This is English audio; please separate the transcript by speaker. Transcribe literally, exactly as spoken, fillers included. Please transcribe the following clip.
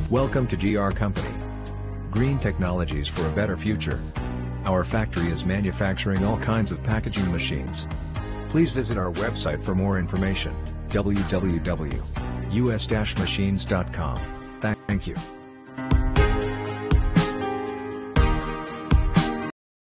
Speaker 1: Welcome to G R Company. Green technologies for a better future. Our factory is manufacturing all kinds of packaging machines. Please visit our website for more information, w w w dot u s dash machines dot com. Thank you.